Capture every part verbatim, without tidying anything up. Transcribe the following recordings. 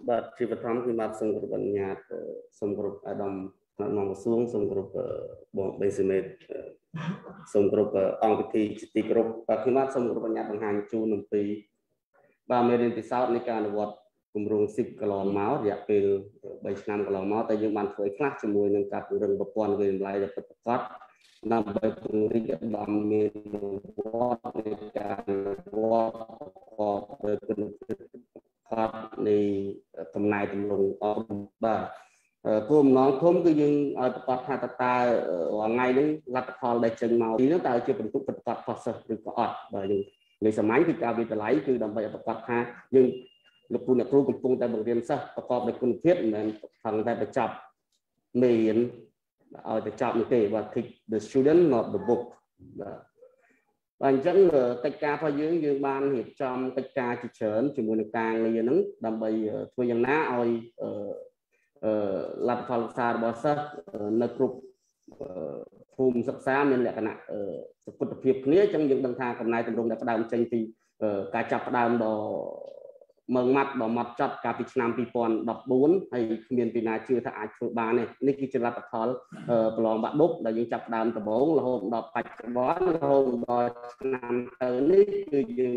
បាទជីវធម្មគឺបាទសូមគោរពអនុញ្ញាតសូមគោរពអាដាមថ្នាក់នាំក្រសួងសូមគោរពបងបេសេមេតសូមគោរពអង្គពិធីជាទីគោរពបាទខ្ញុំបាទសូមគោរពអនុញ្ញាតបង្ហាញជូនអំពីបាទមេរៀនពិសោធន៍នៃការអនុវត្តគម្រោងស៊ីបកន្លងមករយៈពេលបីឆ្នាំកន្លងមកតែយើងបានធ្វើខ្លះជាមួយនឹងការពង្រឹងប្រព័ន្ធវិទ្យាល័យដែលពិតប្រាកដដើម្បីពង្រីកឧត្តមមានវត្តនៃការអនុវត្តប្រកបដោយគុណភាពខតនៃកំណែតម្រង់អប់រំបាទគោលបំណងធំគឺយើងឲ្យប្រកាសថាតើតើរាល់ថ្ងៃនេះលទ្ធផលដែលចេញមកនេះតើជាបន្ទុកប្រកាសផុសសិស្សឬក៏អត់បាទយើងនិយាយសាមញ្ញគឺការវិទ្យាល័យគឺដើម្បីឲ្យប្រកាសថាយើងលោកគ្រូអ្នកគ្រូកំពុងតែបង្រៀនសិស្សប្រកបដោយគុណភាពមិនមែនខំតែបញ្ចប់មេរៀនឲ្យទៅចប់នោះទេបាទ teach the student not the book បាទបាទអញ្ចឹងកិច្ចការរបស់យើងយើងបានរៀបចំកិច្ចការជាច្រើនជាមួយនឹងការងារហ្នឹងដើម្បីធ្វើយ៉ាងណាឲ្យលទ្ធផលសិក្សារបស់សិស្សនៅគ្រប់ភូមិសិក្សាមានលក្ខណៈសុខភាពគ្នាអញ្ចឹងយើងដឹងថាកំណែតម្រង់ដែលផ្ដើមចេញពីការចាប់ផ្ដើមដល់មើងម៉ាត់ដល់ម៉ាត់ចត់កាលពីឆ្នាំពីរពាន់ដប់បួនហើយគ្មានពីណាជឿថាអាចធ្វើបានទេនេះគឺជាលទ្ធផលប្រឡងបាក់ឌុបដែលយើងចាប់ផ្ដើមដំបូងរហូតដល់បច្ចុប្បន្នរហូតដល់ឆ្នាំទៅនេះគឺយើង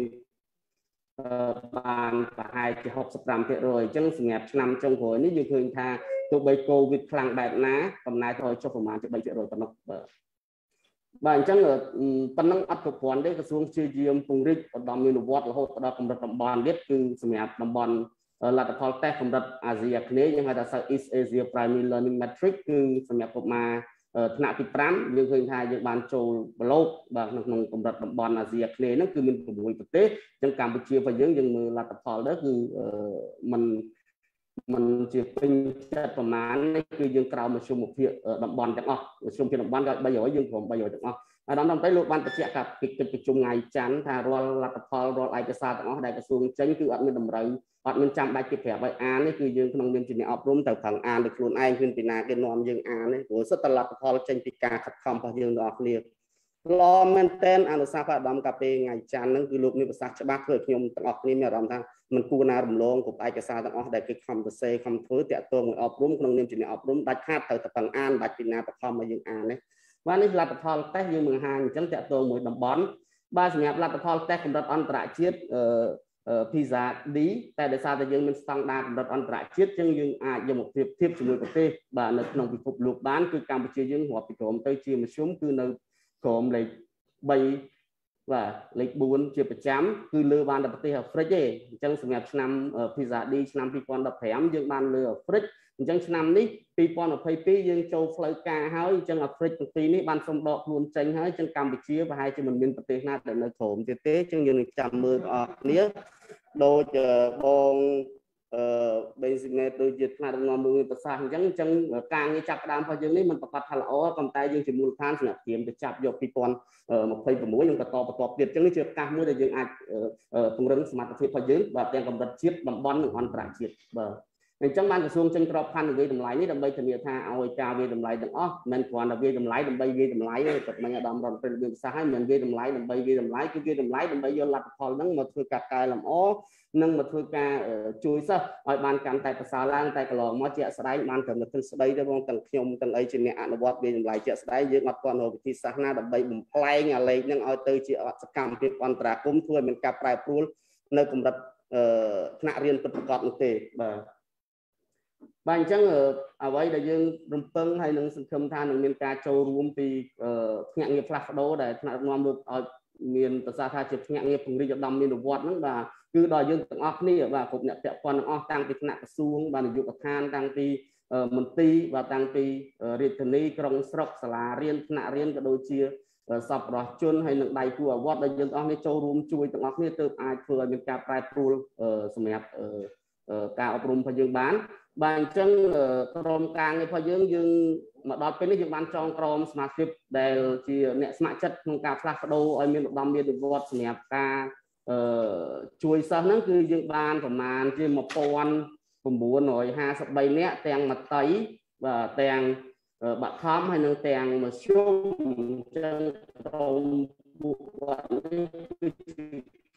បានប្រហែលជាហុកសិបប្រាំភាគរយអញ្ចឹងសម្រាប់ឆ្នាំចុងក្រោយនេះយើងឃើញថាទោះបីកូវីដខ្លាំងបែបណាកំណែថយចុះប្រមាណជាបីភាគរយប៉ុណ្ណោះបាទបាទអញ្ចឹងប៉ុណ្ណឹងអត់គ្រប់គ្រាន់ទេក្រសួងព្យាយាមពង្រីកឧត្តមមានវត្តរហូតដល់កម្រិតតំបន់ទៀតគឺសម្រាប់តំបន់លទ្ធផលតេស្តកម្រិតអាស៊ីអាគ្នេយ៍យើងហៅថា Southeast Asia Primary Learning Metric គឺសម្រាប់កុមារថ្នាក់ទីប្រាំយើងឃើញថាយើងបានចូលប្លូកបាទក្នុងកម្រិតតំបន់អាស៊ីអាគ្នេយ៍ហ្នឹងគឺមានប្រាំមួយប្រទេសអញ្ចឹងកម្ពុជារបស់យើងយើងមើលលទ្ធផលទៅគឺมันมันជាពេញចិត្តប្រមាណនេះគឺយើងក្រៅមធ្យមភាពតំបន់ទាំងអស់មធ្យមភាពតំបន់ក៏បីរយយើងព្រមបីរយទាំងអស់អាដាមតាមទៅលោកបានបញ្ជាក់ថាកិច្ចប្រជុំថ្ងៃច័ន្ទថារាល់លទ្ធផលរាល់ឯកសារទាំងអស់ដែលក្រសួងចេញគឺអត់មានតម្រូវអត់មានចាំបាច់គេប្រាប់ឲ្យអាននេះគឺយើងក្នុងនាមជាអ្នកអប់រំត្រូវប្រឹងអានដោយខ្លួនឯងមានពីណាគេនាំយើងអាននេះព្រោះសិតតែលទ្ធផលចេញពីការខិតខំរបស់យើងទាំងអស់គ្នាឡមែនតែនអនុសាសន៍អាដាមកាពេលថ្ងៃច័ន្ទហ្នឹងគឺលោកមានប្រសាសន៍ច្បាស់ធ្វើឲ្យខ្ញុំទាំងអស់គ្នាមានអារម្មណ៍ថាមិនគួរណារំលងគ្រប់ឯកសារទាំងអស់ដែលគេខំសរសេរខំធ្វើតាក់ទងមួយអប់រំក្នុងនាមជាអ្នកអប់រំដាច់ខាតត្រូវតែប្រឹងអានដាច់ពីណាបខំឲ្យយើងអាននេះបាទនេះលទ្ធផលតេស្តយើងបង្ហាញអញ្ចឹងតាក់ទងមួយតំបន់បាទសម្រាប់លទ្ធផលតេស្តកម្រិតអន្តរជាតិអឺ PISA D តែដោយសារតែយើងមានស្តង់ដារកម្រិតអន្តរជាតិអញ្ចឹងយើងអាចយកមកប្រៀបធៀបជាមួយប្រទេសបាទនៅក្នុងពិភពលោកបានគឺកម្ពុជាយើងរាប់ពីក្រោមទៅជាមធ្យមគឺនៅក្រោមលេខបីបាទលេខបួនជាប្រចាំគឺលើបានតែប្រទេសអាហ្វ្រិកទេអញ្ចឹងសម្រាប់ឆ្នាំ PISA D ឆ្នាំពីរពាន់ដប់ប្រាំយើងបានលើអាហ្វ្រិកអញ្ចឹងឆ្នាំនេះពីរពាន់ម្ភៃពីរយើងចូលផ្លូវការហើយអញ្ចឹងអាហ្វ្រិកទាំងពីរនេះបានសុំដកខ្លួនចេញហើយអញ្ចឹងកម្ពុជាប្រហែលជាមិនមានប្រទេសណាដែលនៅក្រោមទៀតទេអញ្ចឹងយើងនឹងចាំមើលបងប្អូនគ្នាដូចបងអឺ basic net ដូចជាថ្នាក់ដឹកនាំមួយប្រសាសន៍អញ្ចឹងអញ្ចឹងការងារចាប់ផ្ដើមរបស់យើងនេះមិនប្រកាសថាល្អប៉ុន្តែយើងជាមូលដ្ឋានសម្រាប់ត្រៀមទៅចាប់យកពីរពាន់ម្ភៃប្រាំមួយយើងបន្តបន្តទៀតអញ្ចឹងនេះជាឱកាសមួយដែលយើងអាចពង្រឹងសមត្ថភាពរបស់យើងបាទទាំងកម្រិតជាតិតំបន់និងអន្តរជាតិបាទអញ្ចឹងបានក្រសួងចេញក្របខ័ណ្ឌវិយតម្លៃនេះដើម្បីធានាថាឲ្យការវិយតម្លៃទាំងអស់មិនគ្រាន់តែវិយតម្លៃដើម្បីវិយតម្លៃទេគាត់មិនអាដាមរដ្ឋព្រះវិសាសឲ្យមិនវិយតម្លៃដើម្បីវិយតម្លៃគឺវិយតម្លៃដើម្បីយកលទ្ធផលហ្នឹងមកធ្វើការកែលម្អនិងមកធ្វើការជួយសិស្សឲ្យបានកាន់តែប្រសើរឡើងតែកន្លងមកជាក់ស្ដែងបានកំណត់ទិស្ដីទៅបងទាំងខ្ញុំទាំងអីជាអ្នកអនុវត្តវិយតម្លៃជាក់ស្ដែងយើងអត់ទាន់រកវិធីសាស្ត្រណាដើម្បីបំផ្លែងអាលេខហ្នឹងឲ្យទៅជាសកម្មភាពអន្តរាគមន៍ធ្វើឲ្យមានការប្រែប្រួលនៅកម្រិតថ្នាក់រៀនពិតប្រាកដនោះទេបាទបាទអញ្ចឹងអ្វីដែលយើងរំពឹងហើយនឹងសង្ឃឹមថានឹងមានការចូលរួមពីភ្នាក់ងារផ្លាស់ប្ដូរដែលថ្នាក់ដឹកនាំលោកឲ្យមានប្រសាសន៍ថាជាភ្នាក់ងារពង្រីកឧត្តមមានវត្តហ្នឹងបាទគឺដល់យើងទាំងអស់គ្នាបាទគ្រប់អ្នកពាក់ព័ន្ធទាំងអស់តាំងពីថ្នាក់ក្រសួងបាទនាយកដ្ឋានតាំងពីមន្ទីរបាទតាំងពីរាជធានីក្រុងស្រុកសាលារៀនថ្នាក់រៀនក៏ដូចជាសប្បុរសជនហើយនឹងដៃគូអាវត្តដែលយើងទាំងអស់គ្នាចូលរួមជួយទាំងអស់គ្នាទើបអាចធ្វើឲ្យមានការប្រែប្រួលសម្រាប់ការអប់រំរបស់យើងបានបាទអញ្ចឹងក្រុមការងាររបស់យើងយើងមកដល់ពេលនេះយើងបានចងក្រមសមាជិកដែលជាអ្នកស្ម័គ្រចិត្តក្នុងការផ្លាស់ប្ដូរឲ្យមានឧត្តមមានវត្តសម្រាប់ការជួយសិស្សហ្នឹងគឺយើងបានប្រមាណជាmột nghìn chín trămห้าสิบ三នាក់ទាំងមត្តេយ្យបាទទាំងបឋមហើយនឹងទាំងមធ្យមអញ្ចឹងក្រុមពួកគាត់នេះគឺជា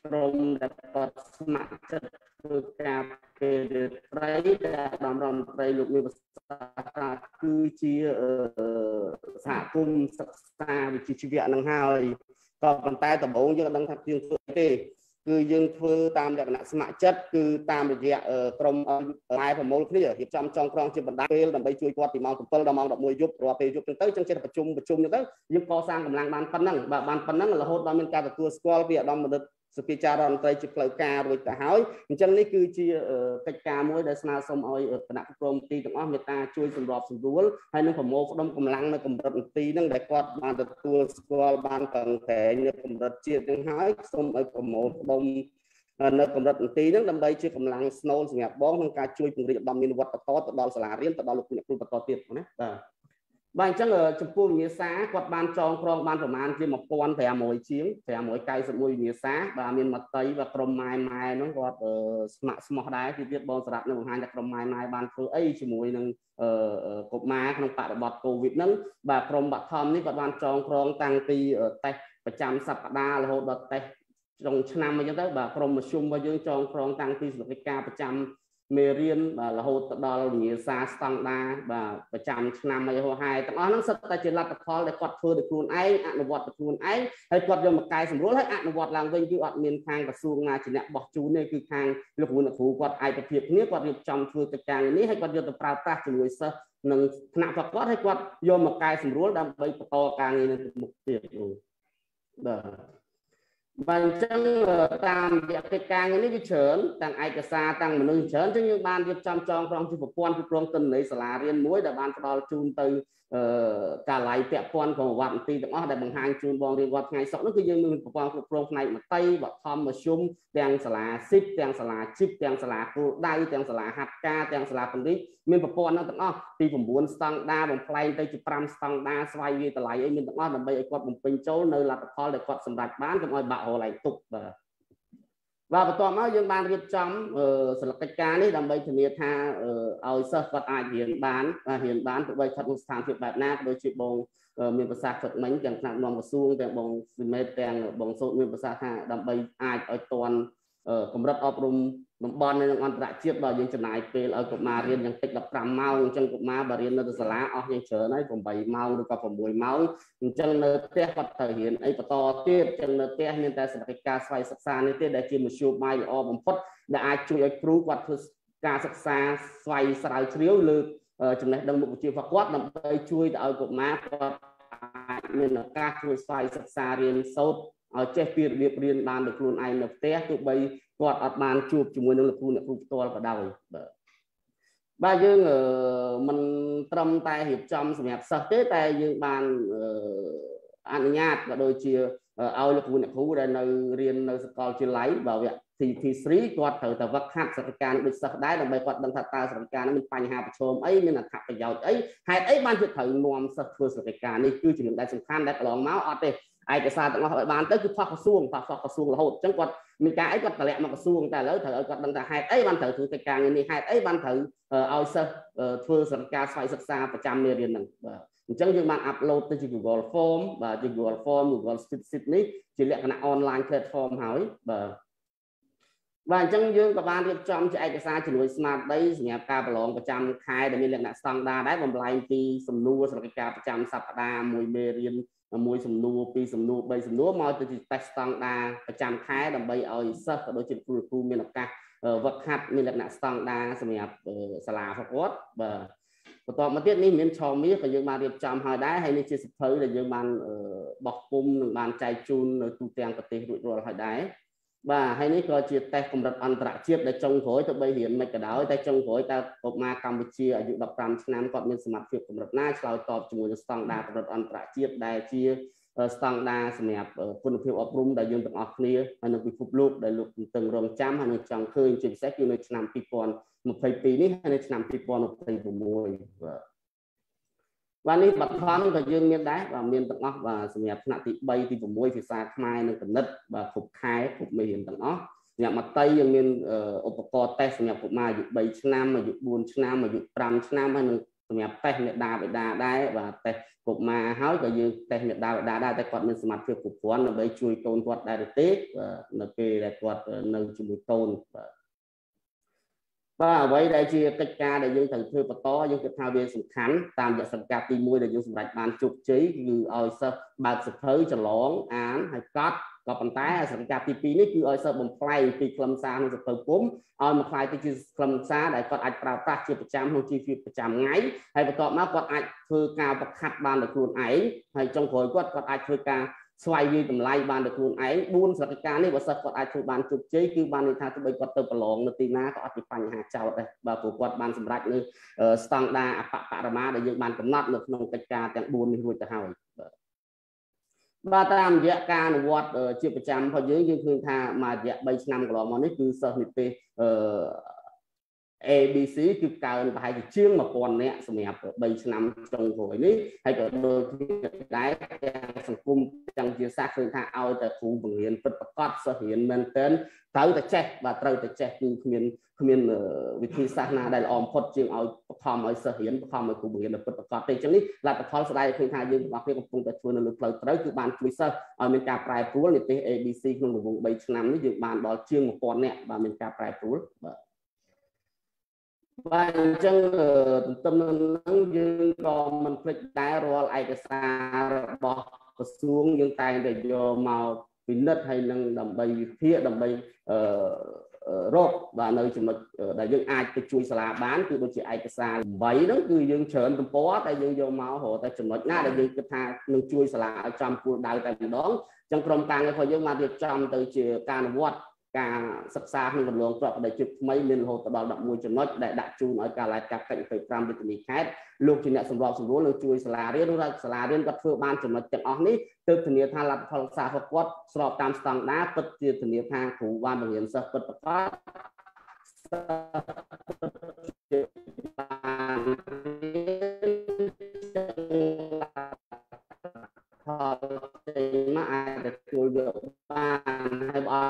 ក្រមដែលគាត់ស្ម័គ្រចិត្តធ្វើការពេលត្រីដែលដំរំត្រីលោកមានប្រសាសន៍ថាគឺជាសហគមន៍សិក្សាវិជ្ជាជីវៈនឹងហើយក៏ប៉ុន្តែដំបូងយើងដឹងថាយើងធ្វើទេគឺយើងធ្វើតាមលក្ខណៈស្ម័គ្រចិត្តគឺតាមរយៈក្រុមម៉ែប្រមូលគ្នារៀបចំចងក្រងជាបណ្ដាពេលដើម្បីជួយគាត់ពីម៉ោង 7 ដល់ម៉ោង 11 យប់រាល់ពេលយប់ទៅចឹងចេះតែប្រជុំប្រជុំទៅយើងកសាងកម្លាំងបានប៉ុណ្ណឹងបាទបានប៉ុណ្ណឹងរហូតដល់មានការទទួលស្គាល់ពីឧត្តមបណ្ឌិតសុភាចាររដ្ឋមន្ត្រីជាផ្លូវការរួចទៅហើយអញ្ចឹងនេះគឺជាកិច្ចការមួយដែលស្នើសុំឲ្យគណៈគ្រប់គ្រងទីទាំងអស់មេត្តាជួយសម្របសម្រួលហើយនឹងប្រមូលផ្ដុំកម្លាំងនៅកម្រិតមន្ទីរហ្នឹងដែលគាត់បានទទួលស្គាល់បានប្រឹងប្រែងនៅកម្រិតជាតិហ្នឹងហើយសូមឲ្យប្រមូលផ្ដុំនៅកម្រិតមន្ទីរហ្នឹងដើម្បីជាកម្លាំងស្នូលសម្រាប់បងក្នុងការជួយពង្រីកឧត្តមមានវត្តបន្តទៅដល់សាលារៀនទៅដល់លោកគ្រូបន្តទៀតណាបាទបាទអញ្ចឹងចំពោះវិញ្ញាសាគាត់បានចងក្រងបានប្រមាណជា một nghìn năm trăm ជាង ប្រាំរយ九สิบเอ็ด វិញ្ញាសាបាទមានមតីបាទក្រុមម៉ែម៉ែហ្នឹងគាត់ស្ម័គ្រស្មោះដែរទីទៀតបងសម្រាប់នៅបង្ហាញថាក្រុមម៉ែម៉ែបានធ្វើអីជាមួយនឹងកុមារក្នុងបរិបទកូវីដហ្នឹងបាទក្រុមបឋមនេះគាត់បានចងក្រងតាំងពីតេស្តប្រចាំសប្តាហ៍រហូតដល់តេស្តចុងឆ្នាំអញ្ចឹងទៅបាទក្រុមមធ្យមរបស់យើងចងក្រងតាំងពីសកម្មភាពប្រចាំមេរៀនបាទរហូតទៅដល់វិញ្ញាសាស្តង់ដារបាទប្រចាំឆ្នាំអីហោហែទាំងអស់ហ្នឹងសិតតែជាលទ្ធផលដែលគាត់ធ្វើដោយខ្លួនឯងអនុវត្តដោយខ្លួនឯងហើយគាត់យកមកកែសម្រួលហើយអនុវត្តឡើងវិញគឺអត់មានខាងក្រសួងណាជាអ្នកបោះជូនទេគឺខាងលោកគ្រូអ្នកគ្រូគាត់ឯកភាពគ្នាគាត់រៀបចំធ្វើកិច្ចការនេះហើយគាត់យកទៅប្រើប្រាស់ជាមួយសិស្សនិងថ្នាក់ប្រកបហើយគាត់យកមកកែសម្រួលដើម្បីបន្តការងារនៅមុខទៀតបាទបាទអញ្ចឹងតាមរយៈកិច្ចការនេះវាច្រើនទាំងឯកសារទាំងមនុស្សច្រើនអញ្ចឹងយើងបានរៀបចំចងក្រងជាប្រព័ន្ធគ្រប់គ្រងទិន្នន័យសាលារៀនមួយដែលបានផ្ដល់ជូនទៅកាល័យពាក់ព័ន្ធក្នុងវត្តមន្ទីរទាំងអស់ដែលបង្ហាញជូនបងរៀនរាល់ថ្ងៃសុក្រនោះគឺយើងមានប្រព័ន្ធគ្រប់គ្រងផ្នែកមតីបឋមមធ្យមទាំងសាលាស៊ីបទាំងសាលាជីបទាំងសាលាគោលដៅទាំងសាលាហាត់ការទាំងសាលាពង្រីកមានប្រព័ន្ធហ្នឹងទាំងអស់ពី9ស្តង់ដារបំផ្លែងទៅជា5ស្តង់ដារស្វ័យវាតម្លៃអីមានទាំងអស់ដើម្បីឲ្យគាត់បំពេញចូលនៅលទ្ធផលដែលគាត់សម្រេចបានកុំឲ្យបាក់រលៃទុកបាទបាទបន្ទាប់មកយើងបានរៀបចំសិលកិច្ចការនេះដើម្បីធានាថាឲ្យសិស្សគាត់អាចរៀនបានរៀនបានទោះបីស្ថិតក្នុងស្ថានភាពបែបណាក៏ដូចជាបងមានប្រសាសន៍ទឹកមិញទាំងថ្នាក់នាំក្រសួងទាំងបងស៊ីមេតទាំងបងសូតមានប្រសាសន៍ថាដើម្បីអាចឲ្យទាន់កម្រិតអប់រំតំបន់នៅក្នុងអន្តរជាតិបើយើងចំណាយពេលឲ្យកុមាររៀនយ៉ាងតិច15ម៉ោងអញ្ចឹងកុមារបើរៀននៅសាលាអស់យ៉ាងច្រើនហើយ8ម៉ោងឬក៏6ម៉ោងអញ្ចឹងនៅផ្ទះគាត់ត្រូវរៀនអីបន្តទៀតអញ្ចឹងនៅផ្ទះមានតែសកម្មភាពស្វ័យសិក្សានេះទេដែលជាមធ្យោបាយល្អបំផុតដែលអាចជួយឲ្យគ្រូគាត់ធ្វើការសិក្សាស្វ័យស្រាវជ្រាវលើចំណេះដឹងមុខវិជ្ជារបស់គាត់ដើម្បីជួយឲ្យកុមារគាត់អាចមានឱកាសជួយស្វ័យសិក្សារៀនសូត្រឲ្យចេះពីរបៀបរៀនបានដោយខ្លួនឯងនៅផ្ទះទោះបីគាត់អត់បានជួបជាមួយនឹងលោកគ្រូអ្នកគ្រូផ្ទាល់ក៏ដោយបាទបាទយើងមិនត្រឹមតែរៀបចំសម្រាប់សិស្សទេតែយើងបានអនុញ្ញាតក៏ដូចជាឲ្យលោកគ្រូអ្នកគ្រូដែលនៅរៀននៅសាកលវិទ្យាល័យបើវគ្គ ទី พี สาม គាត់ត្រូវតែវឹកហាត់សកម្មភាពដូចសិស្សដែរដើម្បីគាត់ដឹងថាតើសកម្មភាពនោះមានបញ្ហាប្រឈមអីមានអត្ថប្រយោជន៍អីហេតុអីបានជាត្រូវនាំសិស្សធ្វើសកម្មភាពនេះគឺជារឿងដែលសំខាន់ដែលកន្លងមកអត់ទេឯកសារទាំងអស់ឲ្យបានទៅគឺផុសក្រសួងផុសក្រសួងរហូតអញ្ចឹងគាត់មានការអីគាត់តម្លាក់មកក្រសួងតែឥឡូវត្រូវឲ្យគាត់ដឹងថាហេតុអីបានត្រូវធ្វើកិច្ចការនេះហេតុអីបានត្រូវឲ្យសិស្សធ្វើសកម្មភាពស្វ័យសិក្សាប្រចាំមេរៀនហ្នឹងបាទអញ្ចឹងយើងបាន upload ទៅជា Google Form បាទជា Google Form Google Sheet នេះជាលក្ខណៈ online platform ហើយបាទបាទអញ្ចឹងយើងក៏បានរៀបចំជាឯកសារជំនួយស្មារតីសម្រាប់ការប្រឡងប្រចាំខែដែលមានលក្ខណៈស្តង់ដារដែរបំលែងពីសំណួរសកម្មភាពប្រចាំសប្តាហ៍មួយមេរៀនមួយសំណួរពីរសំណួរបីសំណួរមកទៅជាតេស្តស្តង់ដារប្រចាំខែដើម្បីឲ្យសិស្សក៏ដូចជាគ្រូគ្រូមានឱកាសវឹកហាត់មានលក្ខណៈស្តង់ដារសម្រាប់សាលារបស់គាត់បាទបន្ទាប់មកទៀតនេះមានឆមាសក៏យើងបានរៀបចំហើយដែរហើយនេះជាសៀវភៅដែលយើងបានបោះពុម្ពនិងបានចែកជូននៅទូទាំងប្រទេសរួចរាល់ហើយដែរបាទហើយនេះក៏ជាតេស្តកម្រិតអន្តរជាតិដែលចុងក្រោយទៅបីរៀនមិនក៏ដោយតែចុងក្រោយតើកុមារកម្ពុជាអាយុ15ឆ្នាំគាត់មានសមត្ថភាពកម្រិតណាឆ្លើយតបជាមួយនឹងស្តង់ដារកម្រិតអន្តរជាតិដែលជាស្តង់ដារសម្រាប់គុណភាពអប់រំដែលយើងទាំងអស់គ្នាហើយនៅពិភពលោកដែលលោកទន្ទឹងរង់ចាំហើយនឹងចង់ឃើញជាពិសេសគឺនៅឆ្នាំពីរពាន់ម្ភៃពីរនេះហើយនៅឆ្នាំពីរពាន់ម្ភៃប្រាំមួយបាទបាទនេះបឋមក៏យើងមានដែរបាទមានទាំងអស់បាទសម្រាប់ថ្នាក់ទី3ទី6ភាសាខ្មែរនិងគណិតបាទគ្រប់ខែគ្រប់មេរៀនទាំងអស់សម្រាប់មត្តេយយើងមានឧបករណ៍តេស្តសម្រាប់កុមារអាយុ3ឆ្នាំអាយុ4ឆ្នាំអាយុ5ឆ្នាំហើយនិងសម្រាប់តេស្តមេដាបេដាដែរបាទតេស្តកុមារហើយក៏យើងតេស្តមេដាបេដាដែរតែគាត់មានសមត្ថភាពគ្រប់គ្រាន់ដើម្បីជួយកូនគាត់ដែរទេនៅពេលដែលគាត់នៅជាមួយកូនបាទបាទអ្វីដែលជាកិច្ចការដែលយើងត្រូវធ្វើបន្តយើងគិតថាវាសំខាន់តាមរយៈសកម្មភាពទីមួយដែលយើងសម្រេចបានជោគជ័យគឺឲ្យសិស្សបើកសភៅច្រឡងអានហើយកត់ក៏ប៉ុន្តែសកម្មភាពទីពីរនេះគឺឲ្យសិស្សបំផ្លែងពីខ្លឹមសារក្នុងសភៅពុម្ពឲ្យមកខ្លាយទៅជាខ្លឹមសារដែលគាត់អាចប្រើប្រាស់ជាប្រចាំក្នុងជីវភាពប្រចាំថ្ងៃហើយបន្ទាប់មកគាត់អាចធ្វើការបង្ហាត់បានដោយខ្លួនឯងហើយចុងក្រោយគាត់គាត់អាចធ្វើការស្វ័យវាយតម្លៃបានដោយខ្លួនឯងបួនសកម្មភាពនេះបើសិស្សគាត់អាចធ្វើបានជោគជ័យគឺបានន័យថាទោះបីគាត់ទៅប្រឡងនៅទីណាក៏អត់មានបញ្ហាចោតដែរបើព្រោះគាត់បានសម្រេចនៅស្តង់ដារអបបរមាដែលយើងបានកំណត់នៅក្នុងកិច្ចការទាំងបួននេះរួចទៅហើយបាទតាមរយៈការអនុវត្តជាប្រចាំរបស់យើងយើងឃើញថាមួយរយៈបីឆ្នាំកន្លងមកនេះគឺសិស្សនិទេសអឺ A B C គឺកើនប្រហែលជាជាងmột nghìnនាក់សម្រាប់បីឆ្នាំចុងក្រោយនេះហើយក៏ដូចគ្នាដែរទាំងសង្គមទាំងជាសាស្ត្រឃើញថាឲ្យតែគ្រូបង្រៀនពិតប្រាកដសិស្សរៀនមែនទែនត្រូវតែចេះបាទត្រូវតែចេះគឺគ្មានគ្មានវិធីសាស្ត្រណាដែលល្អបំផុតជាងឲ្យបខំឲ្យសិស្សរៀនបខំឲ្យគ្រូបង្រៀនពិតប្រាកដទេអញ្ចឹងនេះលទ្ធផលស្ដាយឃើញថាយើងទាំងអស់គ្នាកំពុងតែធ្វើនៅលើផ្លូវត្រូវគឺបានជួយសិស្សឲ្យមានការប្រែប្រួលនិទេស A B C ក្នុងរង្វង់បីឆ្នាំនេះយើងបានដល់ជាងmột nghìnនាក់បាទមានការប្រែប្រួលបាទបាទអញ្ចឹងទន្ទឹមនឹងយើងក៏មិនភ្លេចដែររាល់ឯកសាររបស់ក្រសួងយើងតែងតែយកមកពិនិត្យហើយនឹងដើម្បីវិភាគដើម្បីអឺរកបាទនៅចំណុចដែលយើងអាចទៅជួយសាលាបានគឺដូចជាឯកសារបីហ្នឹងគឺយើងច្រើនទំព័រតែយើងយកមករកតែចំណុចណាដែលយើងគិតថានឹងជួយសាលាឲ្យចំគោលដៅតែម្ដងអញ្ចឹងក្រុមការងាររបស់យើងបានរៀបចំទៅជាការអនុវត្តការសិក្សាក្នុងកន្លងប្រកបដោយជិតថ្មីមានរហូតដល់ដប់មួយចំណុចដែលដាក់ជូនឲ្យការិយាល័យកាប់កិច្ចยี่สิบห้าវិទ្យាខេត្តលោកជាអ្នកសម្របសម្រួលនឹងជួយសាលារៀនឬសាលារៀនគាត់ធ្វើបានចំណុចទាំងអស់នេះទើបធានាថាលទ្ធផលសិក្សារបស់គាត់ស្របតាមស្តង់ដារពិតជាធានាថាគ្រូបានបង្រៀនសិស្សពិតប្រាកដផលមកអាចទទួលយកបានហើយបើ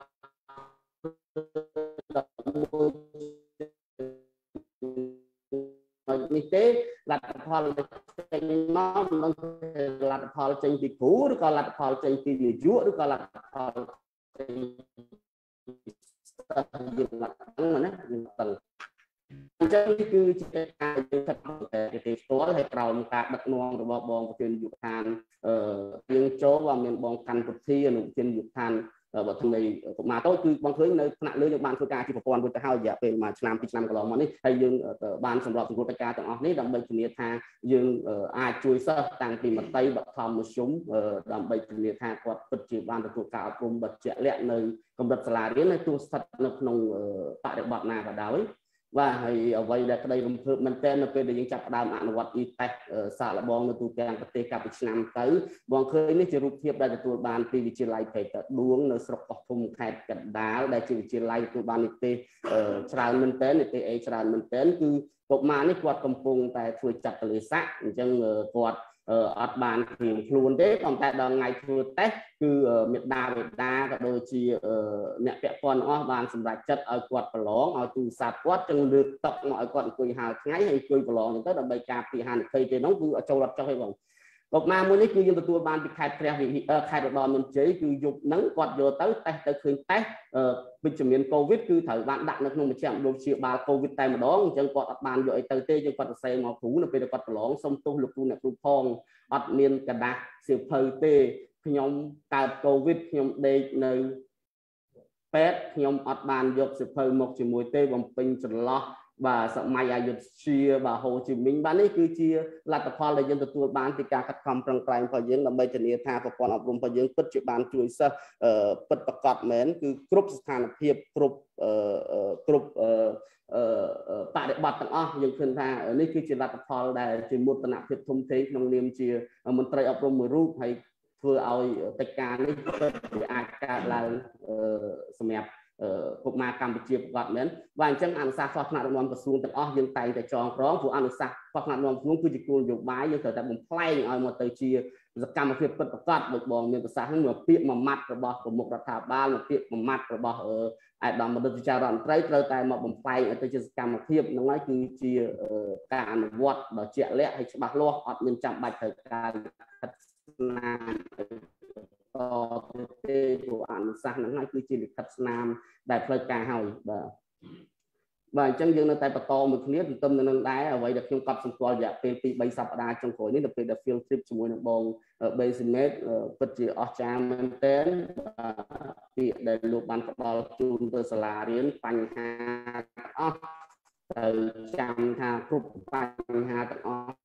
នេះទេលទ្ធផលចេញមកមិនលទ្ធផលចេញពីគ្រូឬក៏លទ្ធផលចេញពីនាយកឬក៏លទ្ធផលចេញពីសិស្សយើងលក្ខណៈណាយើងដឹងអញ្ចឹងនេះគឺជាការយើងខិតខំតែទីផ្ទាល់ហើយក្រោមការដឹកនាំរបស់បងប្រធាននាយកដ្ឋានអឺយើងចូលว่าមានបងកាន់ពុទ្ធីអនុប្រធាននាយកដ្ឋានបើថ្មីកុមារតូចគឺបងឃើញនៅថ្នាក់លើយើងបានធ្វើការជាប្រព័ន្ធរួចទៅហើយរយៈពេលមួយឆ្នាំពីរឆ្នាំកន្លងមកនេះហើយយើងបានសម្របសម្រួលកិច្ចការទាំងអស់នេះដើម្បីធានាថាយើងអាចជួយសិស្សតាំងពីមត្តេយ្យបឋមមធ្យមដើម្បីធានាថាគាត់ពិតជាបានទទួលការអប់រំបច្ចេកលក្ខនៅកម្រិតសាលារៀនហើយទោះស្ថិតនៅក្នុងបរិបទណាក៏ដោយបាទហើយអ្វីដែលក្តីរំភើបមែនទែននៅពេលដែលយើងចាប់ផ្ដើមអនុវត្ត e-test សាកល្បងនៅទូទាំងប្រទេសកាលពីឆ្នាំទៅបងឃើញនេះជារូបភាពដែលទទួលបានពីវិទ្យាល័យព្រែកតាដួងនៅស្រុកកោះធំខេត្តកណ្ដាលដែលជាវិទ្យាល័យទទួលបាននិទេសច្រើនមែនទែននិទេស A ច្រើនមែនទែនគឺកុមារនេះគាត់កំពុងតែធ្វើចាត់កលេស័កអញ្ចឹងគាត់អត់បានព្រៀងខ្លួនទេប៉ុន្តែដល់ថ្ងៃធ្វើតេស្តគឺមេដាបេដាក៏ដូចជាអ្នកពាក់ព័ន្ធអស់បានសម្រេចចិត្តឲ្យគាត់ប្រឡងឲ្យទូរស័ព្ទគាត់ចឹងលើកតុកមកឲ្យគាត់អង្គុយហាលថ្ងៃហើយជួយប្រឡងទៅដើម្បីការពារហានិភ័យទេនោះគឺចូលអត់ចុះទេបងកុមារមួយនេះគឺយើងទទួលបានពីខេត្តព្រះវិហារខេត្តឧត្តរមានជ័យគឺយប់ហ្នឹងគាត់យកទៅតេស្តទៅឃើញតេស្តវិជ្ជមានកូវីដគឺត្រូវបានដាក់នៅក្នុងមជ្ឈមណ្ឌលព្យាបាលកូវីដតែម្ដងអញ្ចឹងគាត់អត់បានយកអីទៅទេយើងគាត់សរសេរមកគ្រូនៅពេលដែលគាត់ប្រឡងសុំទោសលោកគ្រូអ្នកគ្រូផងអត់មានកដាស់សៀវភៅទេខ្ញុំកើតកូវីដខ្ញុំដេកនៅពេទ្យខ្ញុំអត់បានយកសៀវភៅមកជាមួយទេបំពេញចន្លោះបាទសម័យអយុធ្យាបាទហូជីមីញបាទនេះគឺជាលទ្ធផលដែលយើងទទួលបានពីការខិតខំប្រឹងប្រែងរបស់យើងដើម្បីធានាថាប្រព័ន្ធអប់រំរបស់យើងពិតជាបានជួយសិស្សពិតប្រាកដមែនគឺគ្រប់ស្ថានភាពគ្រប់គ្រប់បរិបទទាំងអស់យើងឃើញថានេះគឺជាលទ្ធផលដែលជាមោទនភាពធំធេងក្នុងនាមជាមន្ត្រីអប់រំមួយរូបហើយធ្វើឲ្យកិច្ចការនេះពិតជាអាចកើតឡើងសម្រាប់កុមារកម្ពុជាប្រកបមែនបាទអញ្ចឹងអនុសាសន៍ផ្ោះថ្នាក់ដឹកនាំក្រសួងទាំងអស់យើងតែងតែចងក្រងព្រោះអនុសាសន៍ផ្ោះថ្នាក់ដឹកនាំក្រសួងគឺជាគោលនយោបាយយើងត្រូវតែបំផ្លែងឲ្យមកទៅជាសកម្មភាពពិតប្រាកដដូចបងមានប្រសាសន៍ហ្នឹងមកពាក្យមួយម៉ាត់របស់ប្រមុខរដ្ឋាភិបាលមកពាក្យមួយម៉ាត់របស់អាដាមមនុស្សចាររដ្ឋមន្ត្រីត្រូវតែមកបំផ្លែងទៅជាសកម្មភាពហ្នឹងហើយគឺជាការអនុវត្តដ៏ជាក់លាក់ហើយច្បាស់លាស់អត់មានចាំបាច់ត្រូវការខិតស្នាមតទេព្រោះអនុសាសន៍ហ្នឹងហើយគឺជាលិខិតស្នាមដែលផ្លូវការហើយបាទបាទអញ្ចឹងយើងនៅតែបន្តមួយគ្នាទន្ទឹមនឹងដែរអ្វីដែលខ្ញុំកត់សម្គាល់រយៈពេលពីរបីសប្តាហ៍ចុងក្រោយនេះនៅពេលដែល field trip ជាមួយនឹងបង Basic ពិតជាអស្ចារ្យមែនទែនពាក្យដែលលោកបានផ្ដល់ជូនទៅសាលារៀនបញ្ហាអស់ត្រូវចាំថាគ្រប់បញ្ហាទាំងអស់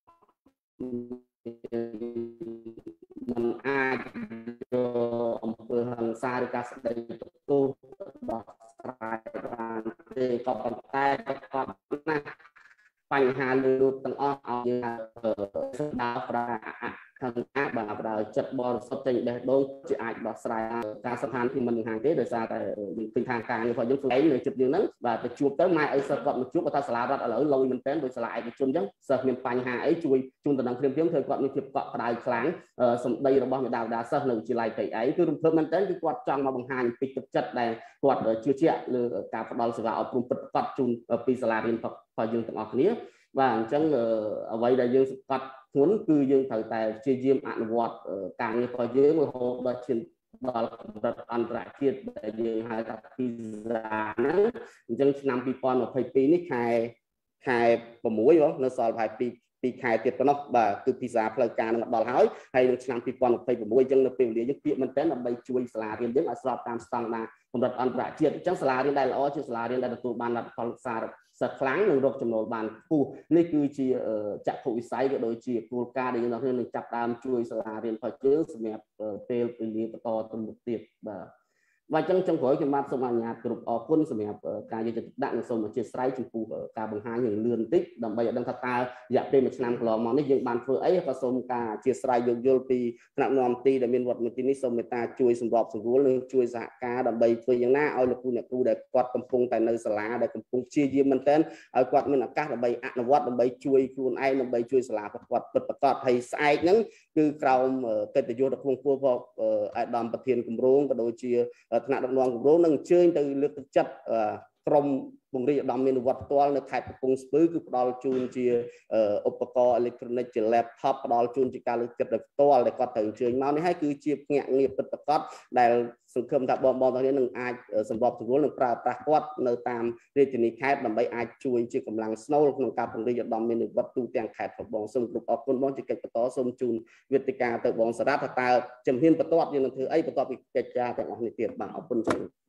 มันអាចអំពើហិង្សាឬការស្ដីបន្ទោសដោះស្រាយបានទេក៏ប៉ុន្តែក៏ណាស់បញ្ហាលើរូបទាំងអស់ឲ្យយើងស្ដាប់ប្រាខាងណាបាទប្រើចិត្តបរិសុទ្ធចេញបេះដូងជាអាចដោះស្រាយការស្ថានភាពមិនខាងទេដោយសារតែយើងពីខាងការងាររបស់យើងខ្លួនឯងនៅចិត្តយើងហ្នឹងបាទទៅជួបទៅម៉ែអីសិស្សគាត់មកជួបគាត់ថាសាលារដ្ឋឥឡូវលុយមែនទែនដោយសាលាឯកជនអញ្ចឹងសិស្សមានបញ្ហាអីជួយជូនតំណែងព្រាមព្រាមធ្វើគាត់មានភាពកក់ក្ដៅខ្លាំងសម្ដីរបស់មេដាបេដាសិស្សនៅវិទ្យាល័យពេកឯងគឺរំភើបមែនទែនគឺគាត់ចង់មកបង្ហាញពីទឹកចិត្តដែលគាត់ជឿជាក់លើការផ្ដល់សេវាអប់រំពិតប្រាកដជូនពីសាលារៀនរបស់យើងទាំងអស់គ្នាបាទអញ្ចឹងអ្វីដែលយើងសង្កត់ធ្ងន់គឺយើងត្រូវតែព្យាយាមអនុវត្តការងាររបស់យើងរហូតដល់ឈានដល់កម្រិតអន្តរជាតិដែលយើងហៅថាពីសាហ្នឹងអញ្ចឹងឆ្នាំពីរពាន់ម្ភៃពីរនេះខែខែ៦នៅសល់ប្រហែលពីពីខែទៀតប៉ុណ្ណោះបាទគឺពីសាផ្លូវការនឹងដល់ហើយហើយនៅឆ្នាំពីរពាន់ម្ភៃ៦អញ្ចឹងនៅពេលវេលាយើងពាក្យមែនតើដើម្បីជួយសាលារៀនយើងឲ្យស្របតាមស្តង់ដារកម្រិតអន្តរជាតិអញ្ចឹងសាលារៀនដែលល្អជាសាលារៀនដែលទទួលបានលទ្ធផលសិក្សាសិស្សខ្លាំងនិងរកចំណូលបានខ្ពស់នេះគឺជាចក្ខុវិស័យក៏ដូចជាគោលការណ៍ដែលយើងនឹងចាប់ដើមជួយសាលារៀនរបស់យើងសម្រាប់ពេលវេលាបន្តទៅមុខទៀតបាទបាទអញ្ចឹងចុងក្រោយខ្ញុំបាទសូមអនុញ្ញាតគ្រប់អរគុណសម្រាប់ការយកចិត្តទុកដាក់និងសូមអធិស្ឋានចំពោះការបង្ហាញយ៉ាងលឿនបន្តិចដើម្បីឲ្យដឹងថាតើរយៈពេលមួយឆ្នាំកន្លងមកនេះយើងបានធ្វើអីក៏សូមការអធិស្ឋានយោគយល់ពីថ្នាក់នាំទីដែលមានវត្តមានទីនេះសូមមេត្តាជួយសម្របសម្រួលនិងជួយសហការដើម្បីធ្វើយ៉ាងណាឲ្យលោកគ្រូអ្នកគ្រូដែលគាត់កំពុងតែនៅសាលាដែលកំពុងព្យាយាមមែនទែនឲ្យគាត់មានឱកាសដើម្បីអនុវត្តដើម្បីជួយខ្លួនឯងដើម្បីជួយសាលារបស់គាត់ពិតប្រាកដហើយស្អែកហ្នឹងគឺក្រោមកិត្តិយសដ៏ខ្ពង់ខ្ពស់របស់អាដាមប្រធានគម្រោងក៏ដូចជាថ្នាក់ដឹកនាំគម្រោងនឹងអញ្ជើញទៅលើកទឹកចិត្តក្រុមពង្រីកឧត្តមមានវត្តផ្ទាល់នៅខេត្តកំពង់ស្ពឺគឺផ្ដល់ជូនជាឧបករណ៍អេឡិចត្រូនិកជា laptop ផ្ដល់ជូនជាការលើកទឹកចិត្តដោយផ្ទាល់ដែលគាត់ត្រូវអញ្ជើញមកនេះហើយគឺជាភ្នាក់ងារពិតប្រាកដដែលសង្ឃឹមថាបងប្អូនទាំងនេះនឹងអាចសម្របសម្រួលនិងប្រើប្រាស់គាត់នៅតាមរាជធានីខេត្តដើម្បីអាចជួយជាកម្លាំងស្នូលក្នុងការពង្រីកឧត្តមមានវត្តទូទាំងខេត្តផងបងសូមគ្រប់អរគុណបងជាកិច្ចបន្តសូមជូនវេទិកាទៅបងសារ៉ាត់ថាតើជំហានបន្ទាប់យើងនឹងធ្វើអីបន្ទាប់ពីកិច្ចការទាំងអស់នេះទៀតបាទអរគុណច្រើន